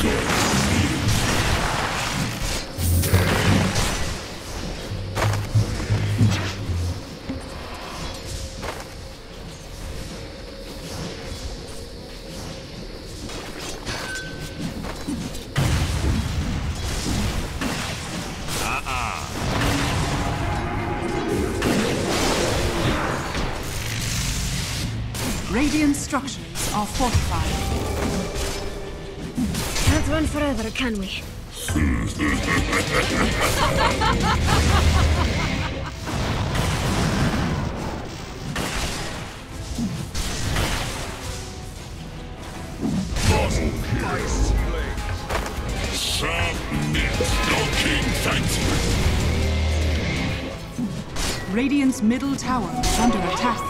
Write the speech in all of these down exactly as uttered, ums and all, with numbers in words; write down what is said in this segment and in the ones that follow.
Radiant structures are fortified. Can't run forever, can we? Radiant's middle tower is under attack.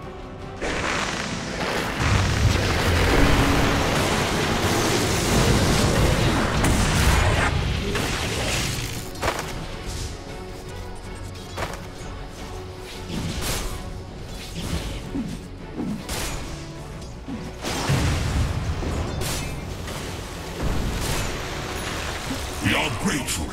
We are grateful.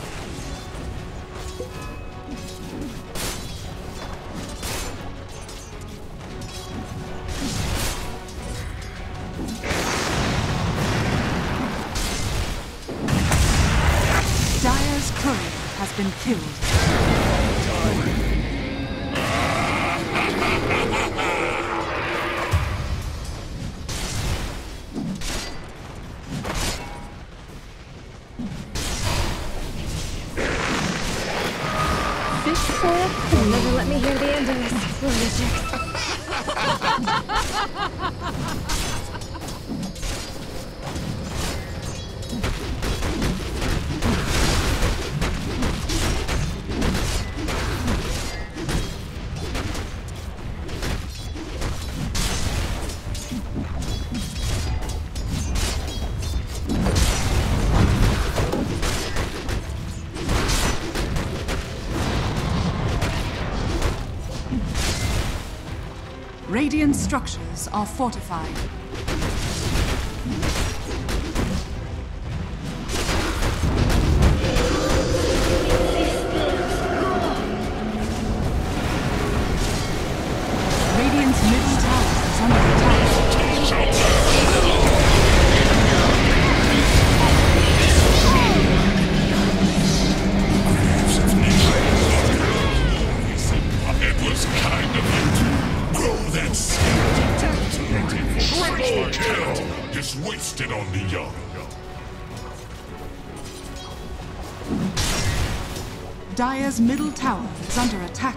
Dire's courier has been killed. They'll never let me hear the end of this, lunatic. Radiant structures are fortified. Radiant's middle tower is under attack. It was kind of you to grow that skeleton. Triple kill! Just wasted on the young. Dire's middle tower is under attack.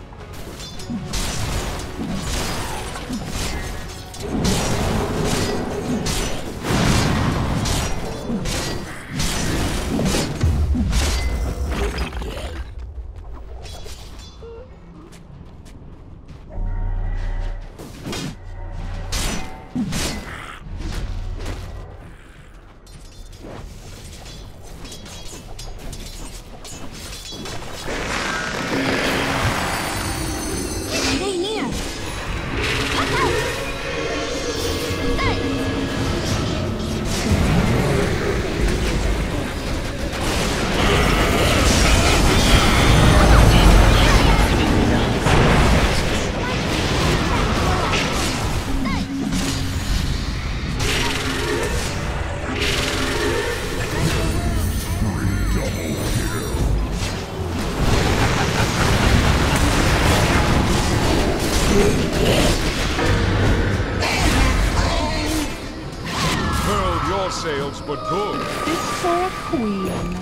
Furled your sails for good. Fit for a queen.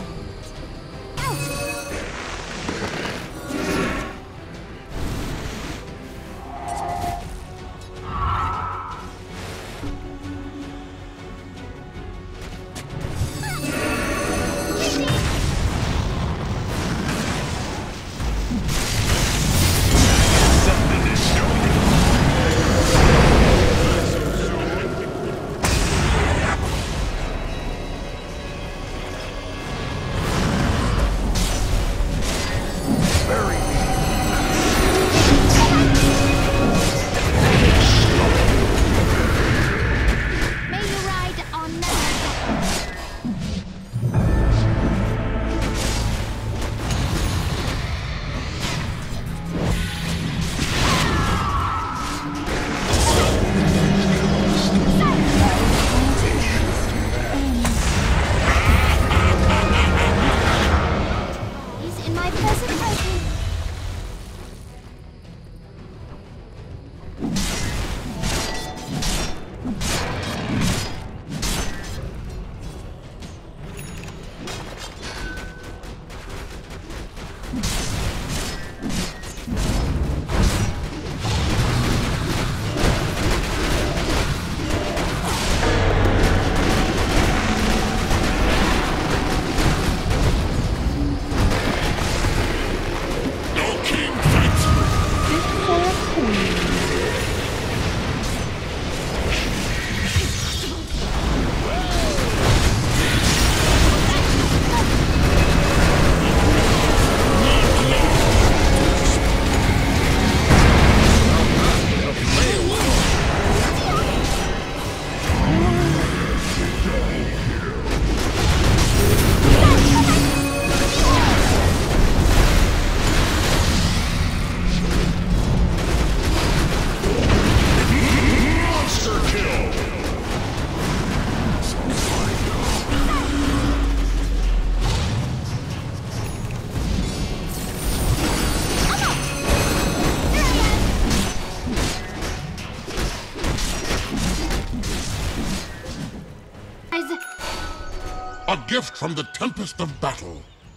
A gift from the tempest of battle.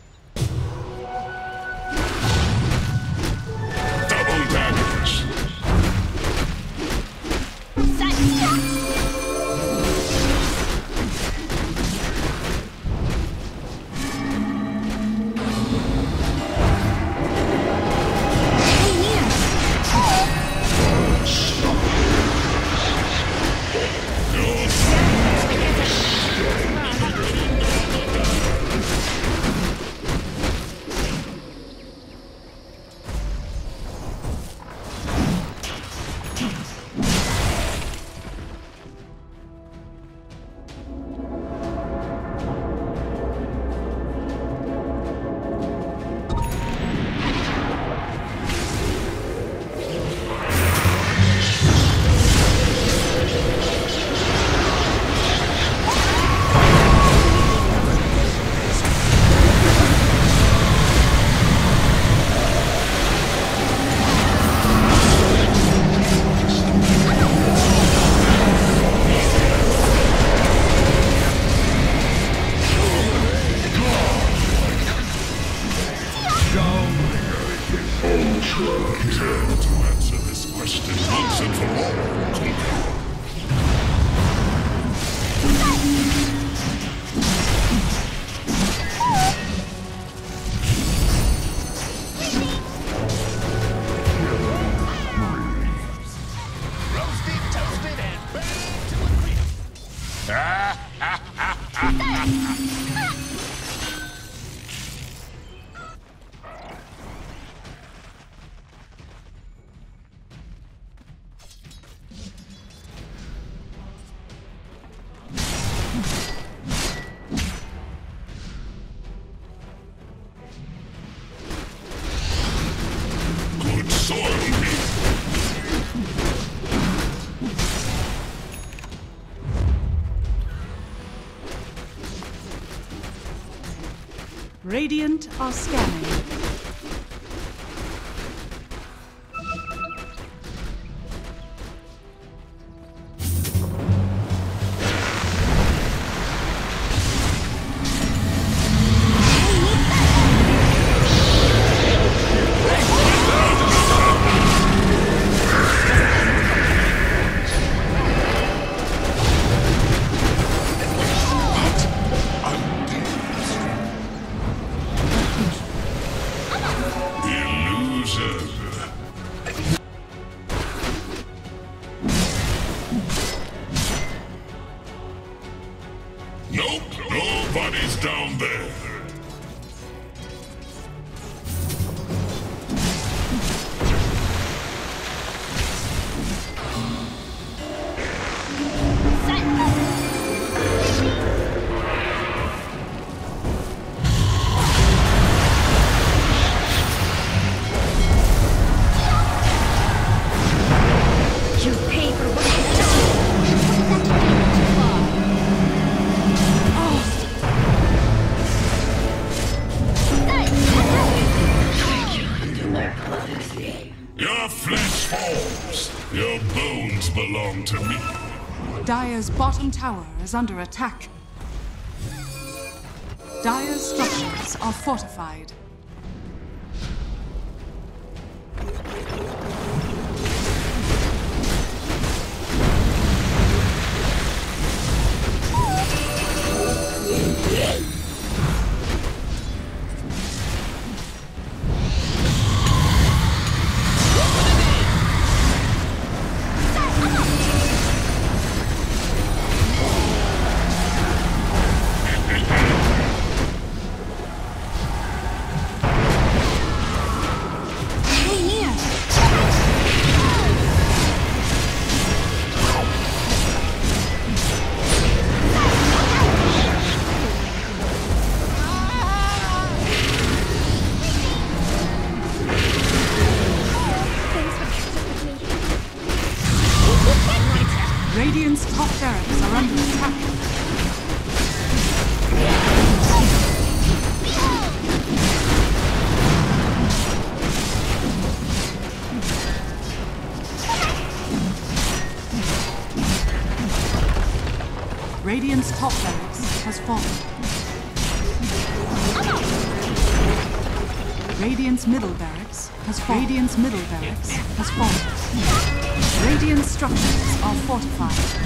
Double damage. Radiant are scanning. Nope, nobody's down there. Your flesh falls. Your bones belong to me. Dire's bottom tower is under attack. Dire's structures are fortified. Radiant's top barracks are under attack. Radiant's top barracks has fallen. Radiant's middle barracks has fallen. Radiant's middle barracks has fallen. Radiant structures are fortified.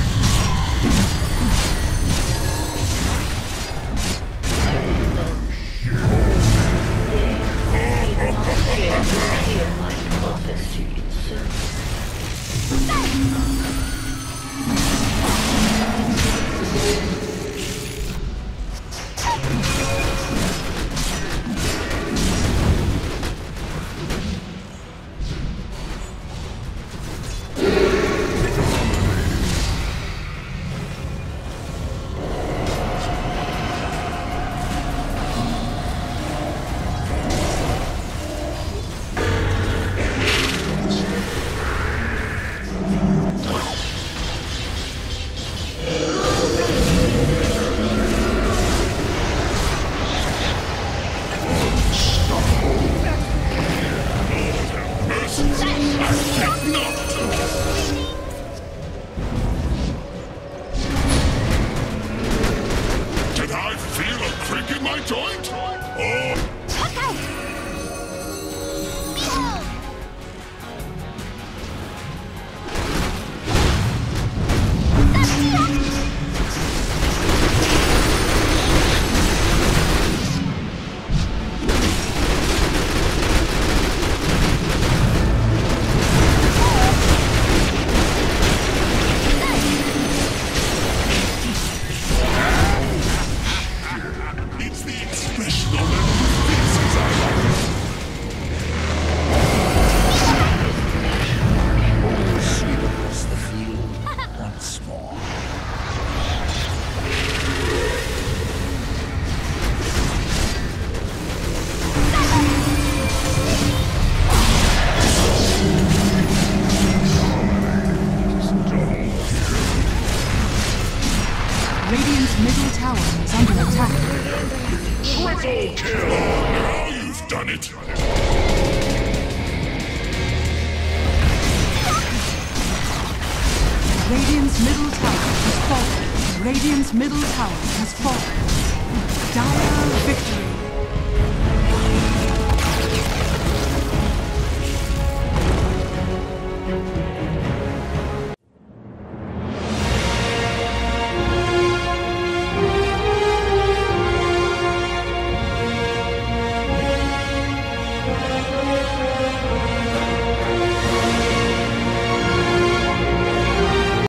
Radiant's middle tower is under attack. Triple kill! Now you've done it! Radiant's middle tower has fallen. Radiant's middle tower has fallen. Dire victory. Thank you.